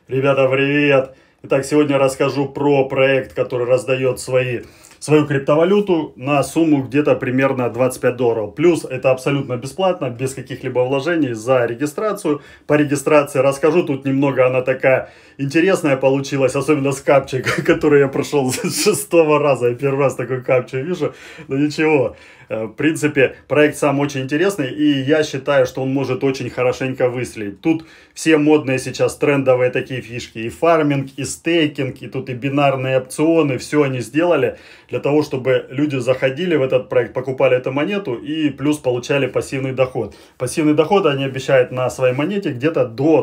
Ребята, привет! Итак, сегодня расскажу про проект, который раздает свою криптовалюту на сумму где-то примерно $25. Плюс это абсолютно бесплатно, без каких-либо вложений за регистрацию. По регистрации расскажу, тут немного она такая интересная получилась, особенно с капчей, который я прошел с 6-го раза. Я первый раз такой капчу вижу, но ничего. В принципе, проект сам очень интересный, и я считаю, что он может очень хорошенько выстрелить. Тут все модные сейчас трендовые такие фишки, и фарминг, и стейкинг, и тут и бинарные опционы, все они сделали для того, чтобы люди заходили в этот проект, покупали эту монету и плюс получали пассивный доход. Пассивный доход они обещают на своей монете где-то до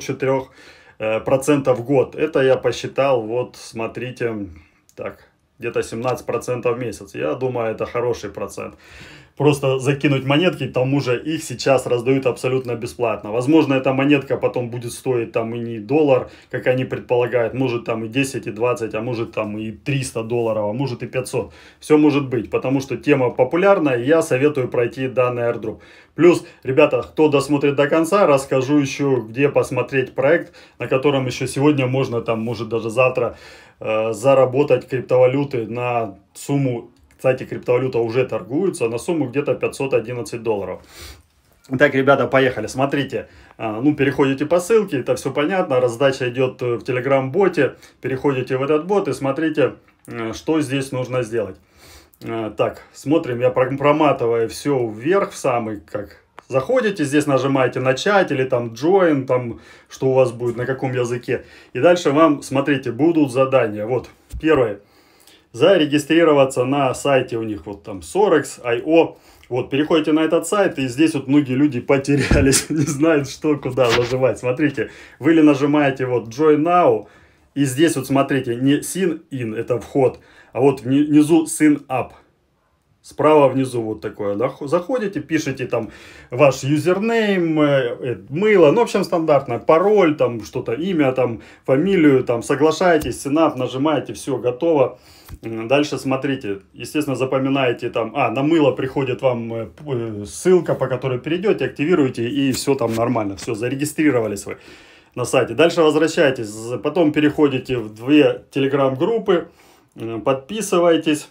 204% в год. Это я посчитал, вот смотрите, так, где-то 17% в месяц. Я думаю, это хороший процент. Просто закинуть монетки, к тому же их сейчас раздают абсолютно бесплатно. Возможно, эта монетка потом будет стоить там и не $1, как они предполагают, может там и 10, и 20, а может там и $300, а может и 500. Все может быть, потому что тема популярная, и я советую пройти данный airdrop. Плюс, ребята, кто досмотрит до конца, расскажу еще, где посмотреть проект, на котором еще сегодня можно, там, может даже завтра заработать криптовалюты на сумму. Кстати, криптовалюта уже торгуется на сумму где-то $511. Итак, ребята, поехали. Смотрите, переходите по ссылке, это все понятно. Раздача идет в Telegram-боте. Переходите в этот бот и смотрите, что здесь нужно сделать. Так, смотрим, я проматываю все вверх в самый, как... Заходите, здесь нажимаете начать или там join, там что у вас будет, на каком языке. И дальше вам, смотрите, будут задания. Вот, первое. Зарегистрироваться на сайте у них, вот там Sorex.io. Вот, переходите на этот сайт, и здесь вот многие люди потерялись, не знают, что, куда нажимать. Смотрите, вы или нажимаете вот Join Now, и здесь вот смотрите, не Sign In, это вход, а вот внизу Sign Up. Справа внизу вот такое. Заходите, пишите там ваш юзернейм, мыло, ну, в общем, стандартно, пароль, там что-то, имя, там, фамилию, там, соглашаетесь, сенап, нажимаете, все, готово. Дальше смотрите, естественно, запоминаете там, на мыло приходит вам ссылка, по которой перейдете, активируете, и все там нормально, все, зарегистрировались вы на сайте. Дальше возвращайтесь, потом переходите в 2 телеграм-группы, подписывайтесь.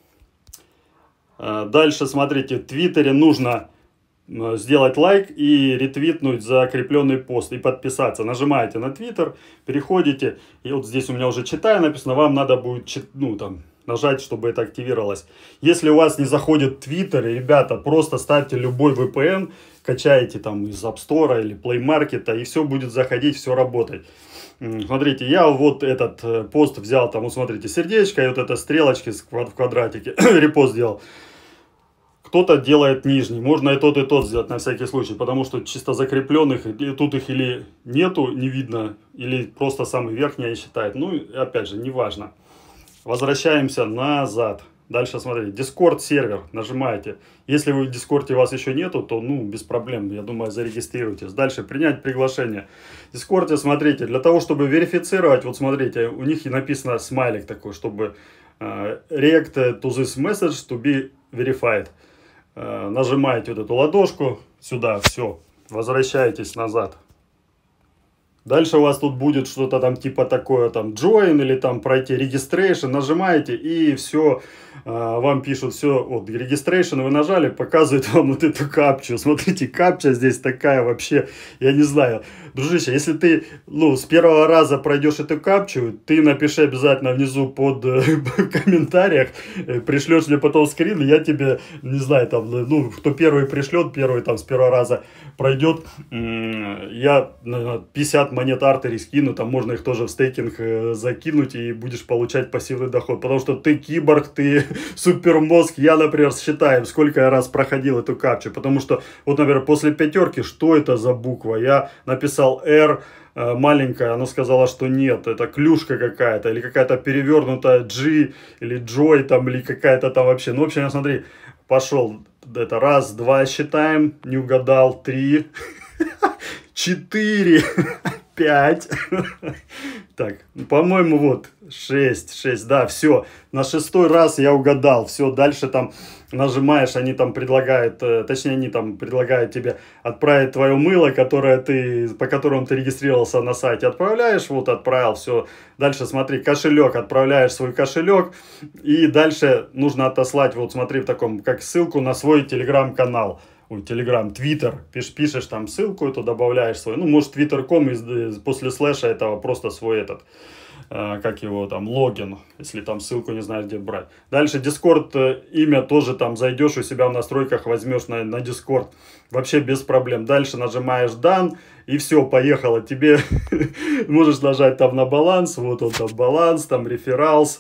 Дальше, смотрите, в Твиттере нужно сделать лайк и ретвитнуть закрепленный пост и подписаться. Нажимаете на Твиттер, переходите, и вот здесь у меня уже читаю написано, вам надо будет нажать, чтобы это активировалось. Если у вас не заходит Твиттер, ребята, просто ставьте любой VPN, качаете там из App Store или Play Market, и все будет заходить, все работать. Смотрите, я вот этот пост взял, там, вот смотрите, сердечко, и вот это стрелочки в квадратике, репост сделал. Кто-то делает нижний, можно и тот сделать на всякий случай, потому что чисто закрепленных, тут их или нету, не видно, или просто самый верхний они считают. Ну, опять же, неважно. Возвращаемся назад. Дальше смотрите, Discord сервер, нажимаете. Если вы в Discord у вас еще нету, то без проблем, я думаю, зарегистрируйтесь. Дальше принять приглашение. В Discord, смотрите, для того, чтобы верифицировать, вот смотрите, у них и написано смайлик такой, чтобы react to this message to be verified. Нажимаете вот эту ладошку сюда, все, возвращаетесь назад. Дальше у вас тут будет что-то там типа такое, там join или там пройти registration, нажимаете и все, вам пишут все, вот registration вы нажали, показывает вам вот эту капчу. Смотрите, капча здесь такая вообще, я не знаю. Дружище, если ты, с первого раза пройдешь эту капчу, ты напиши обязательно внизу под в комментариях, пришлешь мне потом скрин, и я тебе, не знаю, там, кто первый пришлет, первый там с первого раза пройдет, я 50 монет Artery скину, там можно их тоже в стейкинг закинуть и будешь получать пассивный доход, потому что ты киборг, ты супермозг. Я, например, считаю, сколько я раз проходил эту капчу, потому что, вот, например, после 5, что это за буква? Я написал R, маленькая, она сказала, что нет, это клюшка какая-то, или какая-то перевернутая G, или Joy, там, или какая-то там вообще, в общем, смотри, пошел, это 1, 2 считаем, не угадал, 3, 4, 5. Так, по-моему, вот 6, да, все. На 6-й раз я угадал. Все, дальше там нажимаешь, они там предлагают, точнее, они там предлагают тебе отправить твое мыло, по которому ты регистрировался на сайте. Отправляешь, вот отправил, все. Дальше смотри, кошелек, отправляешь свой кошелек. И дальше нужно отослать, вот смотри, в таком, как ссылку на свой телеграм-канал. Телеграм, твиттер, пишешь там ссылку, эту добавляешь свой, ну, может, twitter.com, после слэша этого просто свой этот, как его там, логин, если там ссылку не знаешь, где брать. Дальше Discord, имя тоже там зайдешь у себя в настройках, возьмешь на Discord, вообще без проблем. Дальше нажимаешь Done, и все, поехало. Тебе можешь нажать там на баланс, вот он там баланс, там рефералс,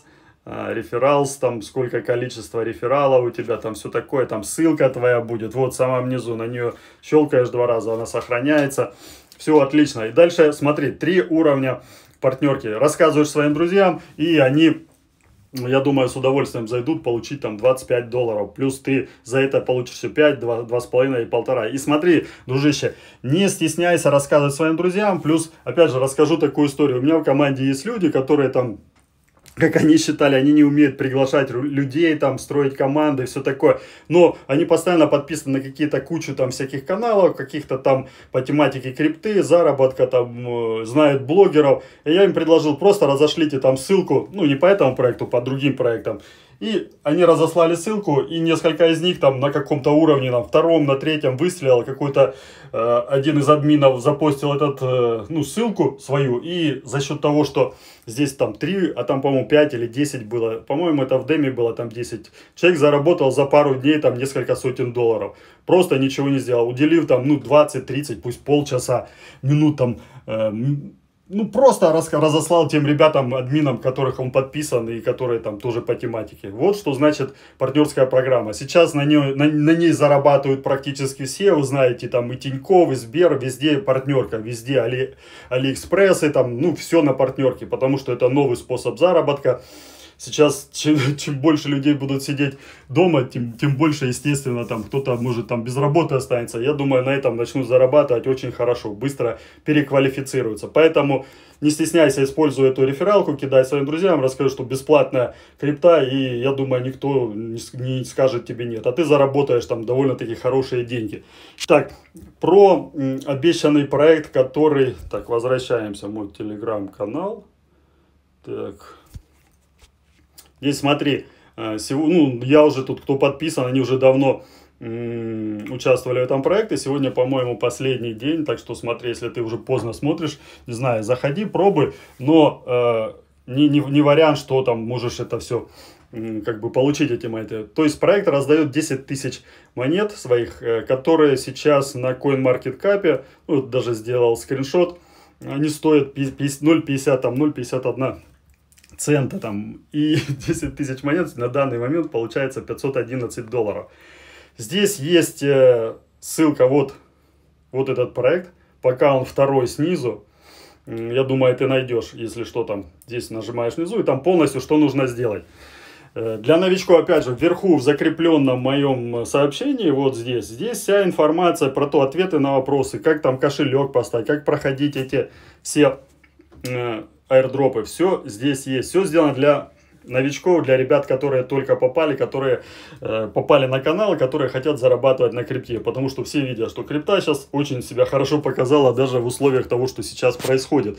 там сколько количество рефералов у тебя, там все такое, там ссылка твоя будет, вот в самом низу, на нее щелкаешь 2 раза, она сохраняется, все отлично. И дальше смотри, 3 уровня партнерки, рассказываешь своим друзьям, и они, я думаю, с удовольствием зайдут получить там $25, плюс ты за это получишь все 5, 2,5 и 1,5. И смотри, дружище, не стесняйся рассказывать своим друзьям, плюс, опять же, расскажу такую историю, у меня в команде есть люди, которые там, как они считали, они не умеют приглашать людей, там, строить команды, все такое. Но они постоянно подписаны на какие-то кучу там всяких каналов, каких-то там по тематике крипты, заработка, там, знают блогеров. И я им предложил, просто разошлите там ссылку, ну, не по этому проекту, по другим проектам. И они разослали ссылку, и несколько из них там на каком-то уровне, на 2-м, на 3-м выстрелил, какой-то один из админов запостил ну, ссылку свою, и за счет того, что здесь там 3, а там, по-моему, 5 или 10 было, по-моему, это в деме было там 10, человек заработал за пару дней там несколько сотен долларов, просто ничего не сделал, уделив там, ну, 20-30, пусть полчаса, минут там, ну, просто разослал тем ребятам, админам, которых он подписан и которые там тоже по тематике. Вот что значит партнерская программа. Сейчас на ней зарабатывают практически все. Вы знаете, там и Тинькофф, и Сбер, везде партнерка, везде Алиэкспресс, и там, ну, все на партнерке, потому что это новый способ заработка. Сейчас, чем больше людей будут сидеть дома, тем больше, естественно, там кто-то может там без работы останется. Я думаю, на этом начнут зарабатывать очень хорошо, быстро переквалифицируются. Поэтому не стесняйся, используй эту рефералку, кидай своим друзьям, расскажи, что бесплатная крипта, и я думаю, никто не скажет тебе нет. А ты заработаешь там довольно-таки хорошие деньги. Так, про обещанный проект, который... Так, возвращаемся в мой телеграм-канал. Так... Здесь смотри, ну, я уже тут, кто подписан, они уже давно участвовали в этом проекте. Сегодня, по-моему, последний день, так что смотри, если ты уже поздно смотришь, не знаю, заходи, пробуй, но не вариант, что там можешь это все как бы получить эти монеты. То есть проект раздает 10 тысяч монет своих, которые сейчас на CoinMarketCap, ну, даже сделал скриншот, они стоят 0,50, там 0,51 цента там, и 10 тысяч монет на данный момент получается $511. Здесь есть ссылка, вот этот проект, пока он второй снизу, я думаю, ты найдешь, если что, там, здесь нажимаешь внизу, и там полностью что нужно сделать. Для новичков, опять же, вверху в закрепленном моем сообщении, вот здесь вся информация про то, ответы на вопросы, как там кошелек поставить, как проходить эти все аирдропы, все здесь есть, все сделано для новичков, для ребят, которые только попали, которые попали на канал, которые хотят зарабатывать на крипте, потому что все видят, что крипта сейчас очень себя хорошо показала даже в условиях того, что сейчас происходит.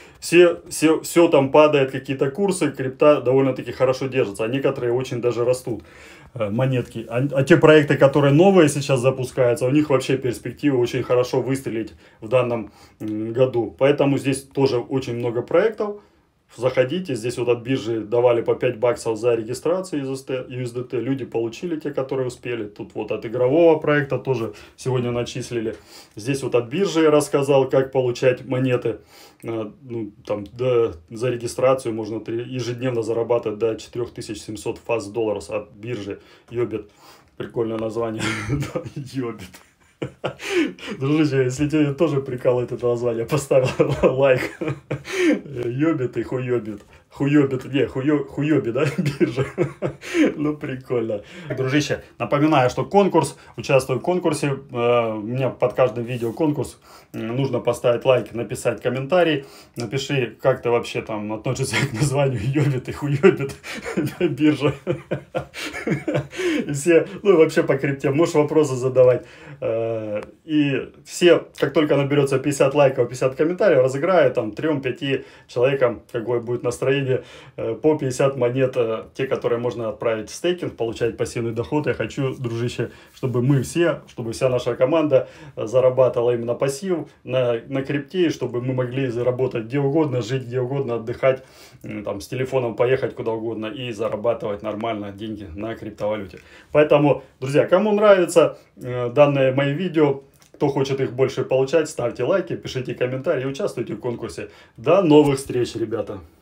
Все там падает, какие-то курсы, крипта довольно-таки хорошо держится, а некоторые очень даже растут, монетки. А те проекты, которые новые сейчас запускаются, у них вообще перспективы очень хорошо выстрелить в данном году. Поэтому здесь тоже очень много проектов. Заходите, здесь вот от биржи давали по 5 баксов за регистрацию USDT, люди получили, те, которые успели. Тут вот от игрового проекта тоже сегодня начислили. Здесь вот от биржи я рассказал, как получать монеты. Ну, там, за регистрацию можно ежедневно зарабатывать до 4700 фаз долларов от биржи Йобит. Прикольное название. Йобит. Дружище, если тебе тоже прикалывает это название, поставил лайк. Йобит и хуйобит. хуёбит, не, хуёби, да, биржа. Ну, прикольно. Дружище, напоминаю, что конкурс, участвую в конкурсе, у меня под каждым видео конкурс, нужно поставить лайк, написать комментарий, напиши, как ты вообще там относишься к названию ёбит и хуёбит биржа. И все, ну, вообще по крипте, можешь вопросы задавать. И все, как только наберется 50 лайков, 50 комментариев, разыграю там 3-5 человекам, какое будет настроение, по 50 монет, те, которые можно отправить в стейкинг, получать пассивный доход. Я хочу, дружище, чтобы мы все, чтобы вся наша команда зарабатывала именно пассив на крипте, чтобы мы могли заработать где угодно, жить где угодно, отдыхать, там, с телефоном поехать куда угодно и зарабатывать нормально деньги на криптовалюте. Поэтому, друзья, кому нравится данные мои видео, кто хочет их больше получать, ставьте лайки, пишите комментарии, участвуйте в конкурсе. До новых встреч, ребята!